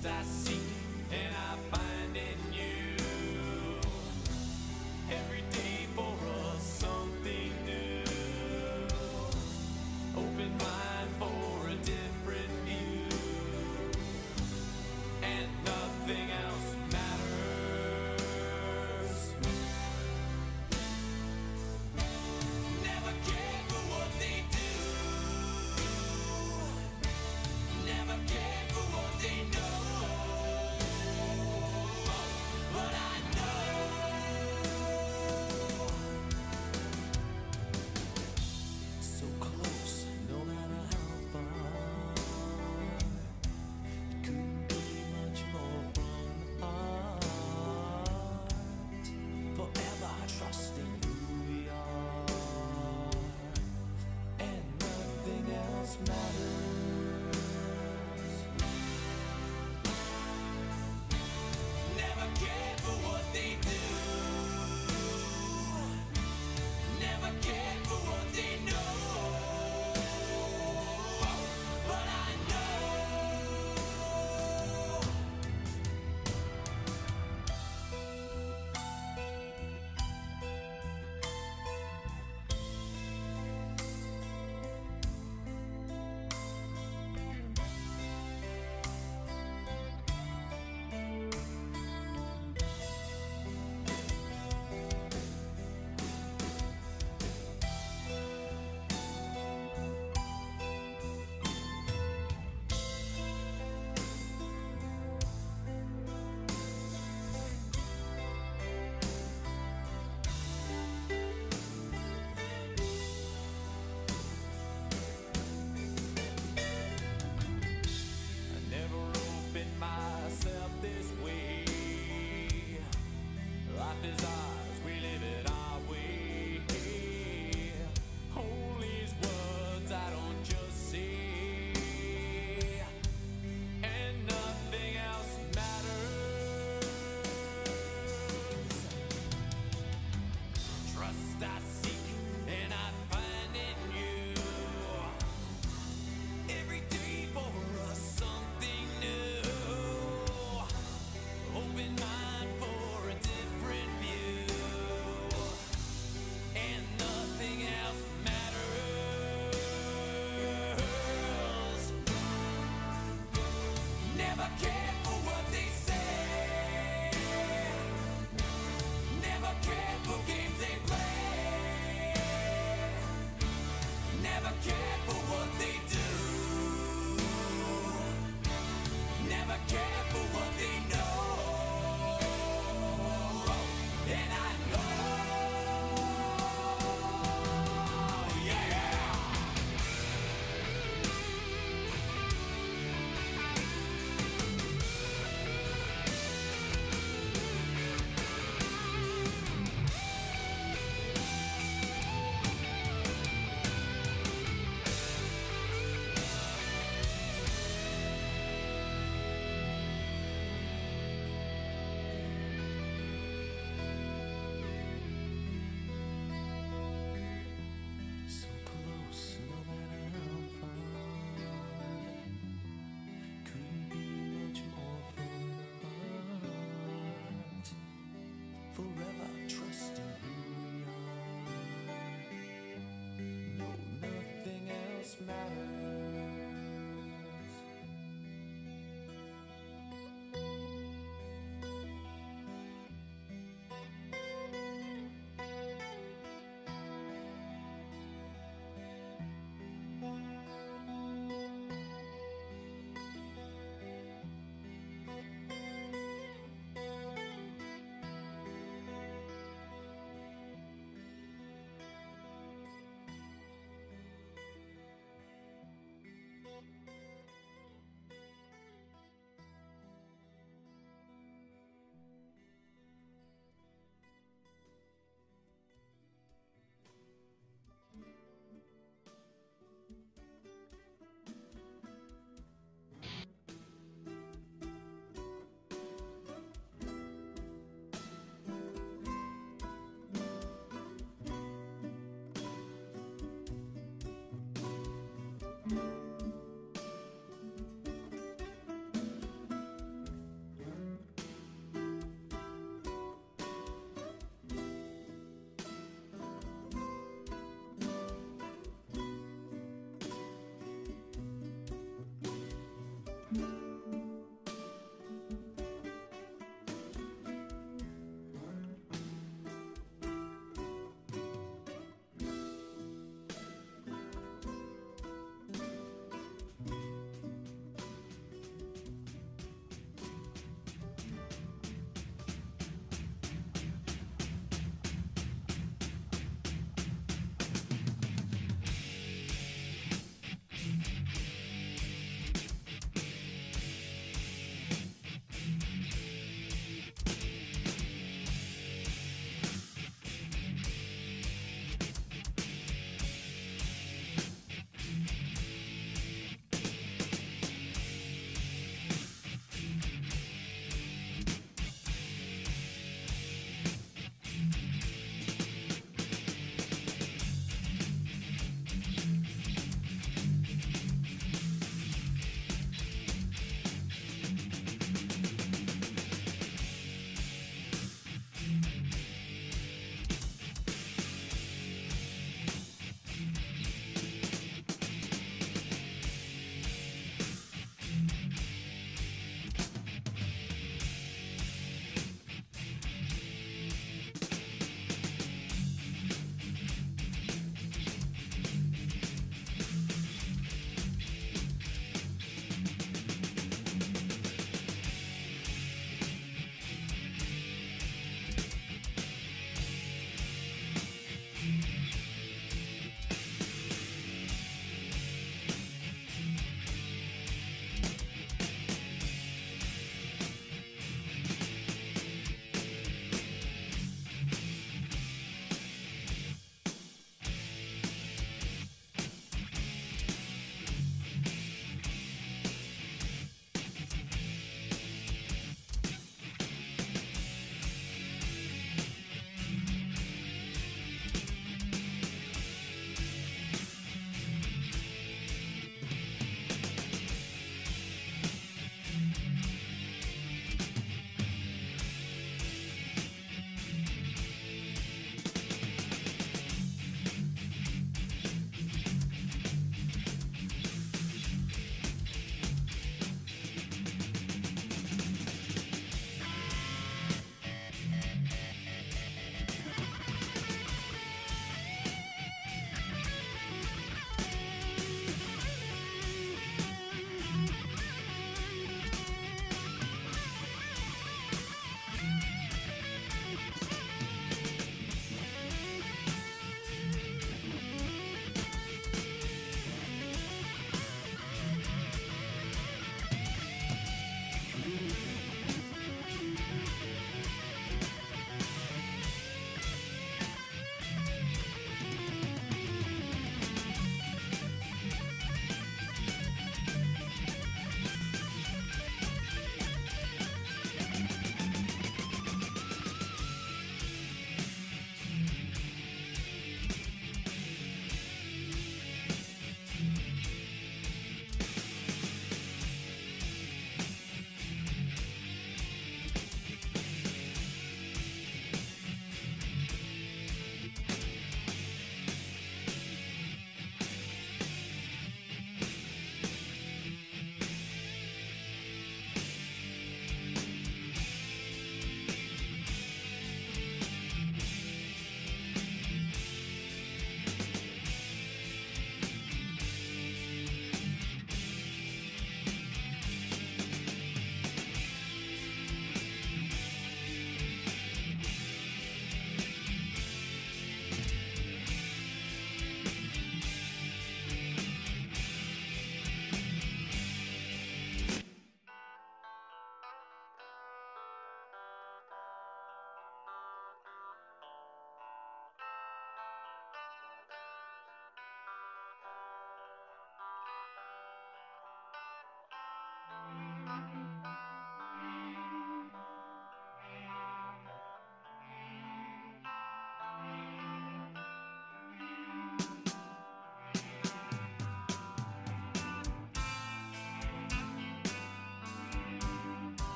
Trust I seek and I find in you. Every day for us something new. Open mind for a different view. And nothing else matters. Never cared for what they do. Never cared for what they know. But I know so close, no matter how far. It couldn't be much more from the heart. Forever trusting who we are, and nothing else matters. Never cared for what they do. Never cared for what they know. But I know I never opened myself this way. Life is ours, we live it our way. Hold these words I don't just say, and nothing else matters. Trust I seek and I find in you. Every day for us something new. Open mind for a different view. And nothing else matters. Never cared for what they say. Never cared for games they play. Never cared for what they do. Never cared for what they know. And I know, yeah. So close, no matter how far. Couldn't be much more from the heart. Forever trusting who we are. No, nothing else matters.